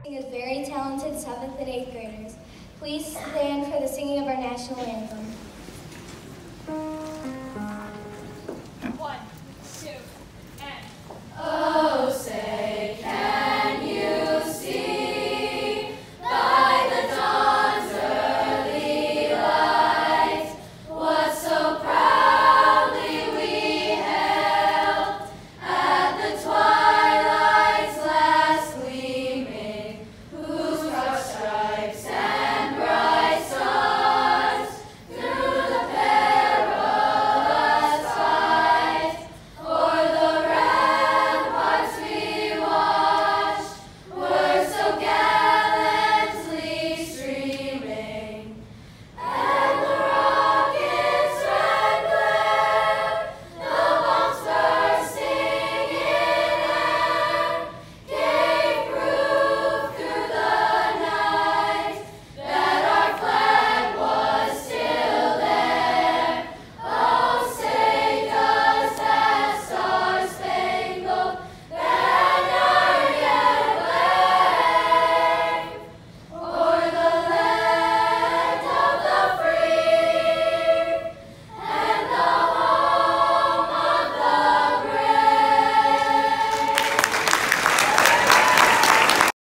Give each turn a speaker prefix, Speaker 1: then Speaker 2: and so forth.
Speaker 1: Is very talented 7th and 8th graders. Please stand for the singing of our national anthem.